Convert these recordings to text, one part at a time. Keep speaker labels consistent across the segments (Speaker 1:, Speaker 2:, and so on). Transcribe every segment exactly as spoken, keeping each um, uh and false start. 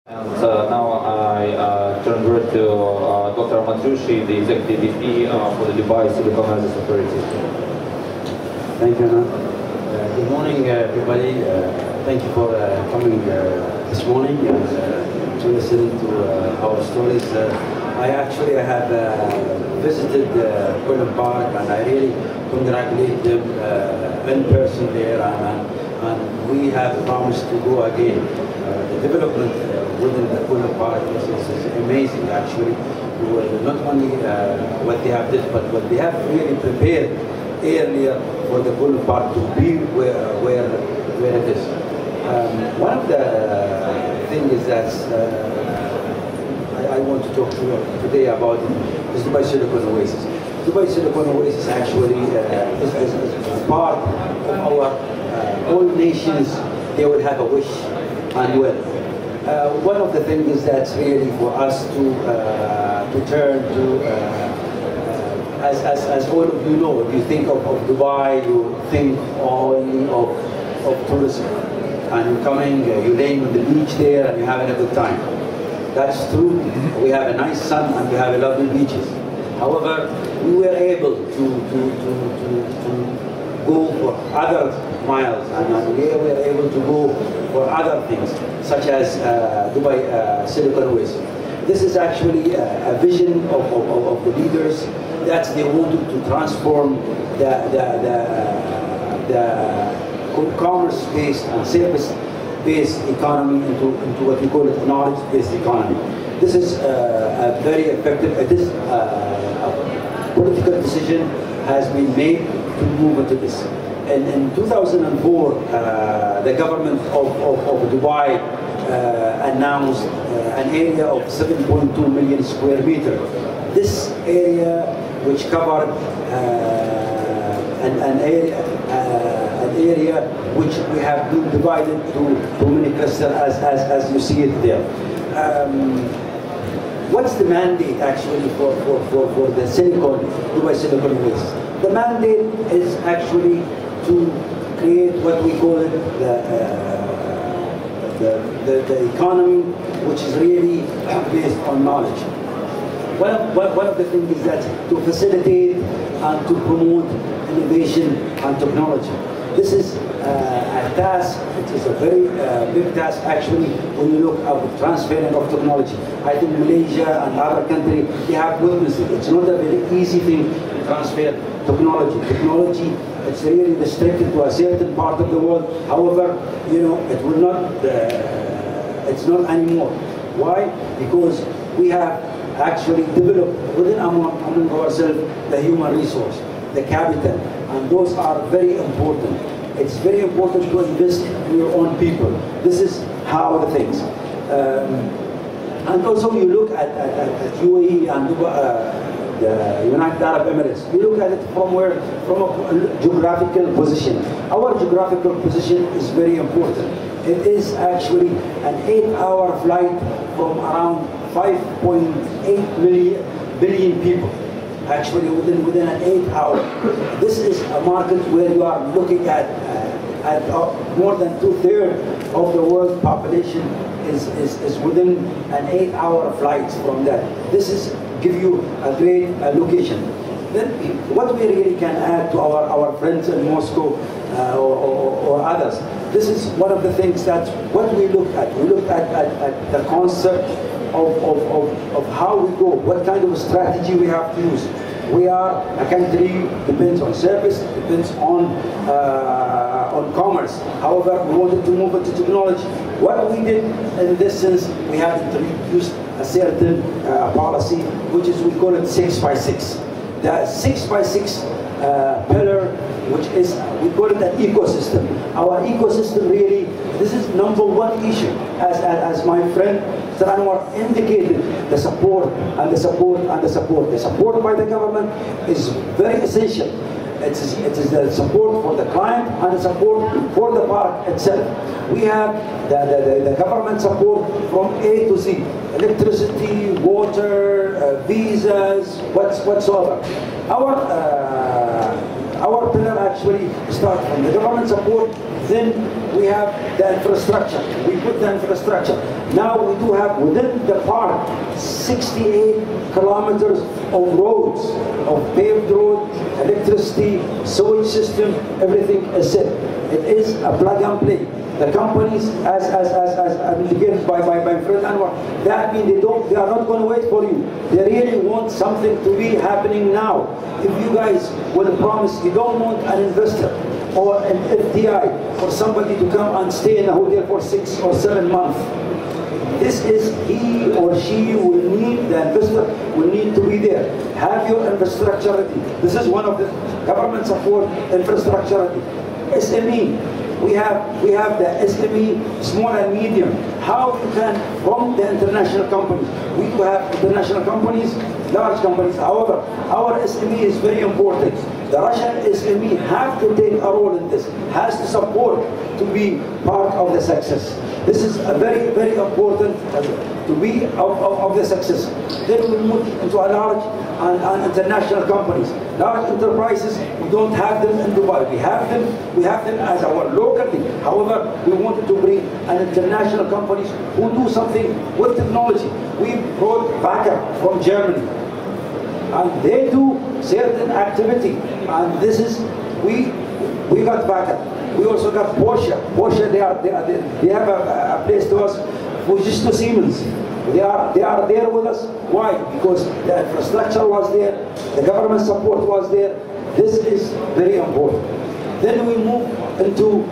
Speaker 1: And uh, now I uh, turn over to uh, Doctor Matrushi, the Executive V P uh, for the Dubai Silicon Valley Authority.
Speaker 2: Thank you, Anna. Uh, good morning, uh, everybody. Uh, thank you for uh, coming uh, this morning and uh, to listen to uh, our stories. Uh, I actually have uh, visited uh, Quillen Park, and I really congratulate them uh, in person there, and, and we have promised to go again. Uh, the development uh, within the Quillen Park is, is, is amazing, actually. Not only uh, what they have did, but what they have really prepared earlier for the Quillen Park to be where, where, where it is. Um, one of the uh, things is that uh, I, I want to talk to you today about is Dubai Silicon Oasis. Dubai Silicon Oasis actually uh, is, is, is part of our, uh, all nations, they will have a wish and will. Uh, one of the things is that's really for us to, uh, to turn to uh, As, as, as all of you know, if you think of, of Dubai, you think only of, of tourism. And you're coming, uh, you're laying on the beach there and you're having a good time. That's true. We have a nice sun and we have a lovely beaches. However, we were able to, to, to, to, to go for other miles, and we were able to go for other things, such as uh, Dubai uh, Silicon Oasis. This is actually a, a vision of, of, of the leaders that they wanted to transform the, the, the, the commerce-based and service-based economy into, into what we call it knowledge-based economy. This is uh, a very effective, uh, this uh, a political decision has been made to move into this. And in two thousand four, uh, the government of, of, of Dubai uh, announced uh, an area of seven point two million square meter. This area, which covered uh, an, an area, uh, an area which we have been divided to, to many clusters, as, as, as you see it there. Um, what's the mandate actually for, for, for, for the Silicon, Dubai Silicon Oasis? The mandate is actually to create what we call it the, uh, the, the, the economy, which is really based on knowledge. One of, one of the things is that to facilitate and to promote innovation and technology. This is uh, a task, it is a very uh, big task actually when you look at the transferring of technology. I think Malaysia and other countries, they have witnessed it. It's not a very easy thing to transfer technology. Technology, it's really restricted to a certain part of the world. However, you know, it will not, uh, it's not anymore. Why? Because we have actually develop within among, among ourselves the human resource, the capital, and those are very important. It's very important to invest in your own people. This is how the things. Um, and also you look at, at, at U A E and uh, the United Arab Emirates, you look at it from where, from a geographical position. Our geographical position is very important. It is actually an eight-hour flight from around five point eight million billion people, actually within within an eight hour. This is a market where you are looking at uh, at uh, more than two thirds of the world population is, is, is within an eight hour flight from that. This is give you a great uh, location. Then what we really can add to our, our friends in Moscow uh, or, or, or others, this is one of the things that what we look at, we look at, at, at the concept Of, of, of, of how we go, what kind of a strategy we have to use. We are a country, depends on service, depends on, uh, on commerce. However, we wanted to move into technology. What we did in this sense, we have introduced a certain uh, policy, which is, we call it six by six. The six by six uh, pillar, which is, we call it an ecosystem. Our ecosystem really, this is number one issue. As, as, as my friend Sir Anwar indicated, the support and the support and the support. The support by the government is very essential. It is, it is the support for the client and the support for the park itself. We have the, the, the government support from A to Z. Electricity, water, uh, visas, what's, whatsoever. Our, uh, our pillar actually starts from the government support Then we have the infrastructure. We put the infrastructure. Now we do have within the park sixty-eight kilometers of roads, of paved road, electricity, sewage system, everything is set. It is a plug and play. The companies, as as as as indicated by by my friend Anwar, that means they don't, they are not going to wait for you. They really want something to be happening now. If you guys will promise, you don't want an investor or an F D I or somebody to come and stay in a hotel for six or seven months. This is he or she will need, the investor will need to be there. Have your infrastructure ready. This is one of the government support infrastructure ready. S M E. We have we have the S M E, small and medium. How you can, from the international companies, we do have international companies, large companies. However, our S M E is very important. The Russian S M E have to take a role in this, has to support to be part of the success. This is a very, very important uh, to be of, of, of the success. Then we move into a large and, and international companies. Large enterprises, we don't have them in Dubai. We have them, we have them as our locally. However, we wanted to bring an international companies who do something with technology. We brought Wacker from Germany, and they do certain activity. And this is, we we got Wacker. We also got Porsche. Porsche, they are they, are, they have a, a place to us, which is to Siemens. They are they are there with us. Why? Because the infrastructure was there, the government support was there. This is very important. Then we move into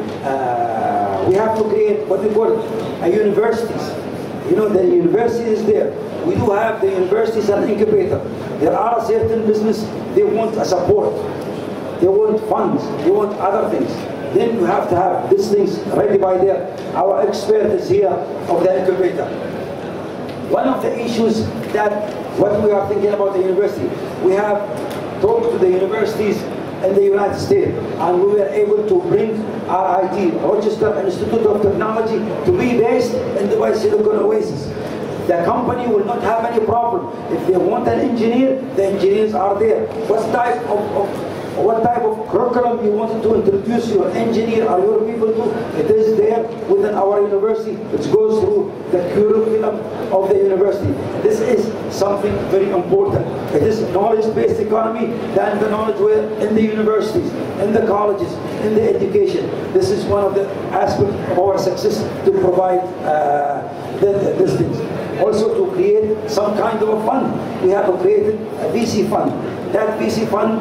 Speaker 2: uh, we have to create what we call a universities. You know, the university is there. We do have the universities and incubator. There are certain business, they want a support. They want funds, they want other things. Then you have to have these things ready by there. Our expert is here of the incubator. One of the issues that what we are thinking about the university, we have talked to the universities in the United States, and we were able to bring R I T, Rochester Institute of Technology, to be based in Dubai Silicon Oasis. The company will not have any problem. If they want an engineer, the engineers are there. What type of, of what type of curriculum you wanted to introduce your engineer or your people to, it is there within our university. It goes through the curriculum of the university. This is something very important. It is knowledge-based economy, than the knowledge where in the universities, in the colleges, in the education. This is one of the aspects of our success, to provide uh, the, the, these things. Also to create some kind of a fund. We have created a V C fund. That V C fund,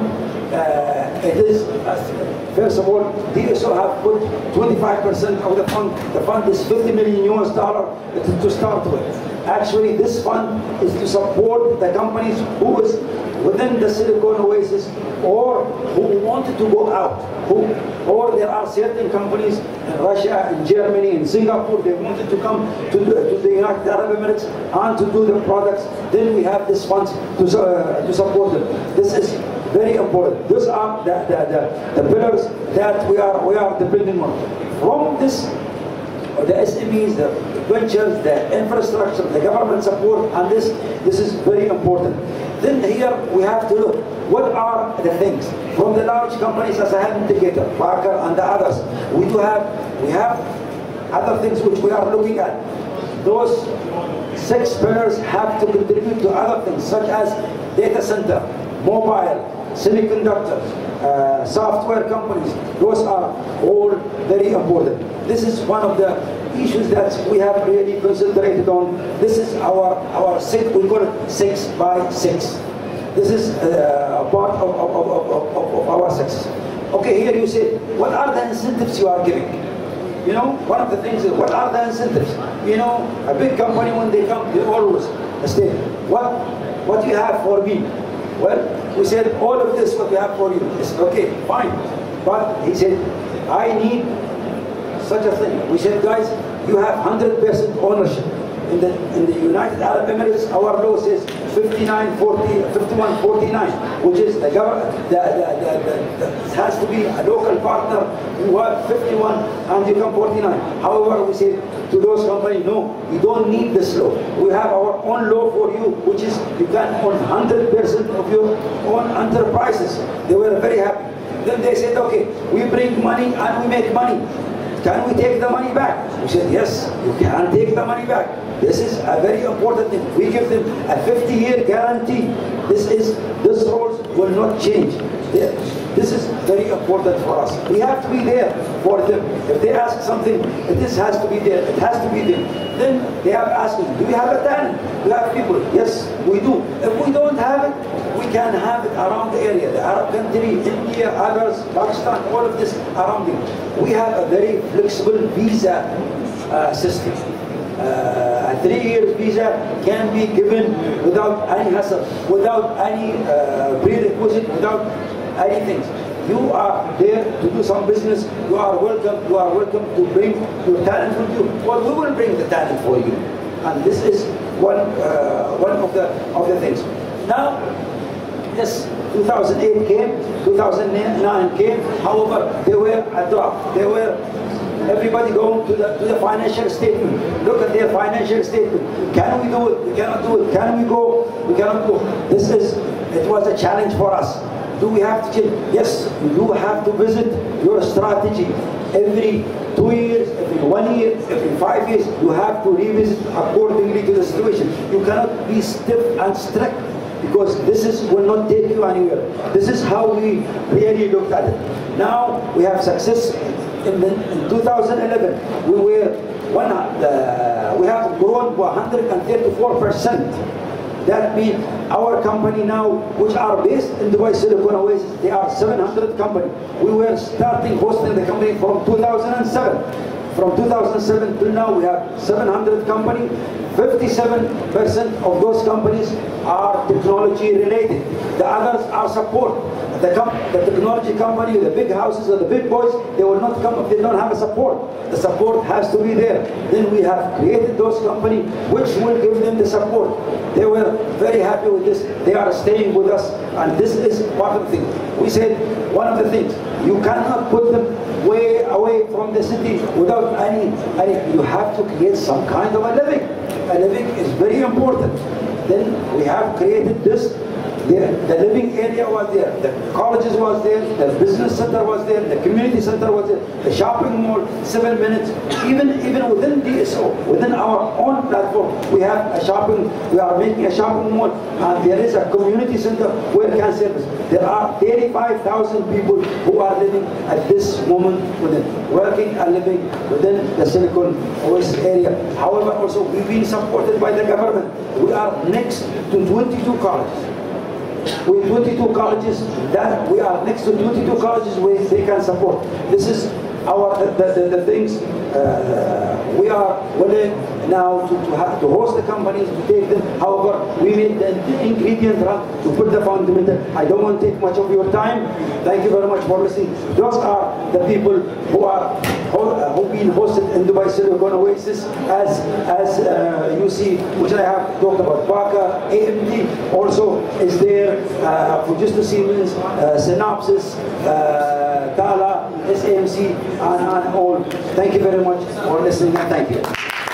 Speaker 2: uh, it is, uh, first of all, D S O have put twenty-five percent of the fund. The fund is fifty million U S dollar to start with. Actually, this fund is to support the companies who is within the Silicon Oasis or who wanted to go out. Who, or there are certain companies in Russia, in Germany, in Singapore, they wanted to come to the, to the United Arab Emirates and to do the products. Then we have this funds to, uh, to support them. This is very important. Those are the, the, the, the pillars that we are, we are depending on. From this, the S M Es, the ventures, the infrastructure, the government support, and this, this is very important. Then here we have to look, what are the things? From the large companies, as I have indicated, Wacker and the others, we do have, we have other things which we are looking at. Those six pillars have to contribute to other things, such as data center, mobile, semiconductors, uh, software companies. Those are all very important. This is one of the issues that we have really concentrated on. This is our, our six, we call it six by six. This is uh, a part of, of, of, of, of our success. Okay, here you say, what are the incentives you are giving? You know, one of the things is, what are the incentives? You know, a big company, when they come, they always say, what, what do you have for me? Well, we said, all of this, what we have for you. It's okay, fine. But he said, I need such a thing. We said, guys, you have one hundred percent ownership. In the, in the United Arab Emirates, our law says fifty-nine forty, fifty-one forty-nine, which is the government, the, the, the, the, the, it has to be a local partner who have fifty-one and you come forty-nine. However, we say to those companies, no, you don't need this law. We have our own law for you, which is you can own one hundred percent of your own enterprises. They were very happy. Then they said, okay, we bring money and we make money. can we take the money back? We said, yes, you can take the money back. This is a very important thing. We give them a fifty year guarantee. This is, this rules will not change. This is very important for us. We have to be there for them. If they ask something, this has to be there. It has to be there. Then they have asked me, do we have a talent? Do we have people? Yes, we do. If we don't have it, we can have it around the area. The Arab country, India, others, Pakistan, all of this around it. We have a very flexible visa uh, system. Uh, a three-year visa can be given without any hassle, without any uh, prerequisite, without anything. You are there to do some business. You are welcome. You are welcome to bring your talent with you. Well, we will bring the talent for you, and this is one uh, one of the of the things. Now, yes, two thousand eight came, two thousand nine came. However, they were a drop. They were. Everybody going to the, to the financial statement. Look at their financial statement. Can we do it? We cannot do it. Can we go? We cannot go. This is, it was a challenge for us. Do we have to change? Yes, you do have to visit your strategy every two years, every one year, every five years. You have to revisit accordingly to the situation. You cannot be stiff and strict, because this is will not take you anywhere. This is how we really looked at it. Now we have success. In, the, in two thousand eleven, we were one. Uh, we have grown one hundred thirty-four percent. That means our company now, which are based in Dubai Silicon Oasis, they are seven hundred company. We were starting hosting the company from two thousand seven. From two thousand seven till now, we have seven hundred company. fifty-seven percent of those companies are technology related. The others are support. The, com the technology company, the big houses or the big boys, they will not come if they don't have a support. The support has to be there. Then we have created those companies which will give them the support. They were very happy with this. They are staying with us, and this is part of the thing. We said one of the things, you cannot put them way away from the city without any, any you have to create some kind of a living. A living is very important. Then we have created this. The, the living area was there, the colleges was there, the business center was there, the community center was there, the shopping mall, seven minutes, even even within D S O, within our own platform, we have a shopping, we are making a shopping mall, and there is a community center where can service. There are thirty-five thousand people who are living at this moment within, working and living within the Silicon Oasis area. However, also we've been supported by the government. We are next to twenty-two colleges. With twenty-two colleges, that we are next to twenty-two colleges where they can support. This is our the, the, the things uh, we are willing now to, to have to host the companies, to take them. However, we made the ingredient run to put the fundamental. I don't want to take much of your time. Thank you very much for listening. Those are the people who are who been hosted in Dubai Silicon Oasis, as as uh, you see, which I have talked about. Baka, A M D also is there. Uh, Fujitsu Siemens, uh, Synopsys, uh, Tala, S A M C, and, and all. Thank you very much for listening, and thank you.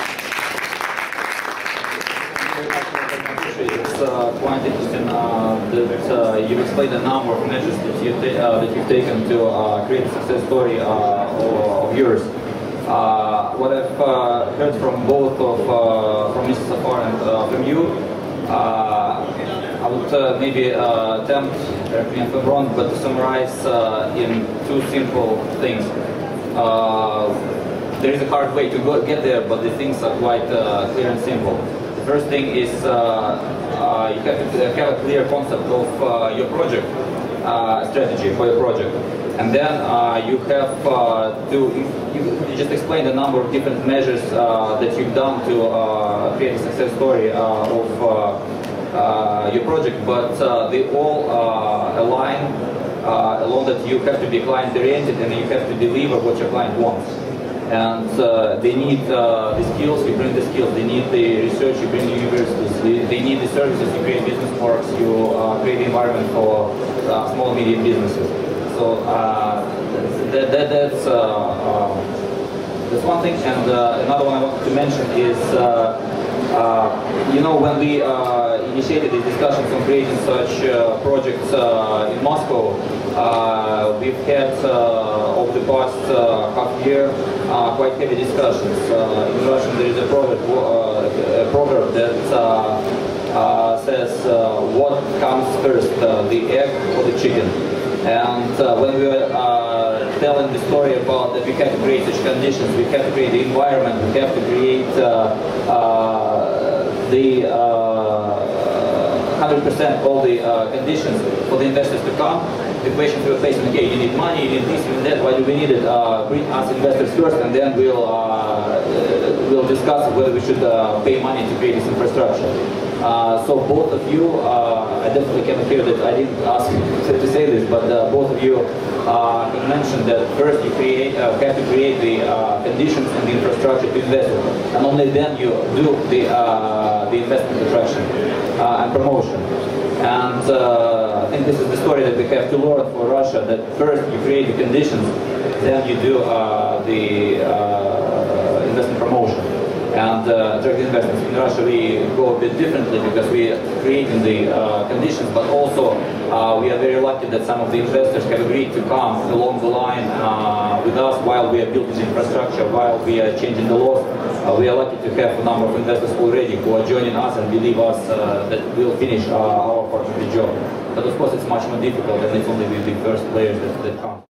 Speaker 1: It's uh, quite interesting uh, that uh, you've explained a number of measures that, you uh, that you've taken to uh, create a success story uh, of yours. Uh, what I've uh, heard from both of uh, from Mister Safar and uh, from you, uh, I would uh, maybe uh, attempt, correct me if I'm wrong, but to summarize uh, in two simple things. Uh, there is a hard way to go get there, but the things are quite uh, clear and simple. The first thing is uh, uh, you have to have a clear concept of uh, your project, uh, strategy for your project. And then uh, you have uh, to, you, you just explained a number of different measures uh, that you've done to uh, create a success story uh, of uh, uh, your project, but uh, they all uh, align uh, along that you have to be client-oriented and you have to deliver what your client wants. And uh, they need uh, the skills, you bring the skills. They need the research, you bring the universities. They, they need the services, you create business parks, you uh, create the environment for uh, small and medium businesses. So uh, that, that, that's, uh, uh, that's one thing. And uh, another one I wanted to mention is uh, Uh, you know, when we uh, initiated the discussions on creating such uh, projects uh, in Moscow, uh, we've had uh, over the past uh, half year uh, quite heavy discussions. Uh, in Russian there is a proverb, uh, a proverb that uh, uh, says, uh, what comes first, uh, the egg or the chicken? And uh, when we were uh, telling the story about that we have to create such conditions, we have to create the environment, we have to create uh, uh, the uh, one hundred percent all the uh, conditions for the investors to come. The questions we were facing, okay, you need money, you need this, you need that, why do we need it? Uh, bring us investors first, and then we'll, uh, we'll discuss whether we should uh, pay money to create this infrastructure. Uh, so both of you, uh, I definitely cannot hear that I didn't ask to say this, but uh, both of you uh, mentioned that first you create, uh, have to create the uh, conditions and the infrastructure to invest in, and only then you do the, uh, the investment attraction uh, and promotion. And uh, I think this is the story that we have to learn for Russia, that first you create the conditions, then you do uh, the uh, investment promotion. And uh, direct investments in Russia, we go a bit differently because we are creating the uh, conditions, but also uh, we are very lucky that some of the investors have agreed to come along the line uh, with us while we are building the infrastructure, while we are changing the laws. Uh, we are lucky to have a number of investors already who are joining us and believe us uh, that we'll finish uh, our part of the job. But of course it's much more difficult, and it's only with the first players that, that come.